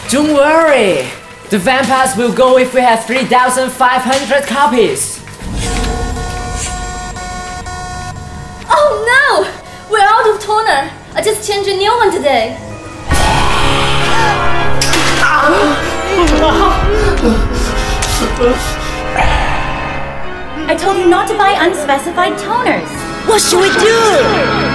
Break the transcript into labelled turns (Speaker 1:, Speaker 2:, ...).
Speaker 1: Don't worry. The vampires will go if we have 3,500 copies.
Speaker 2: Oh no! We're out of toner. I just changed a new one today.
Speaker 3: I told you not to buy unspecified toners.
Speaker 4: What should we do?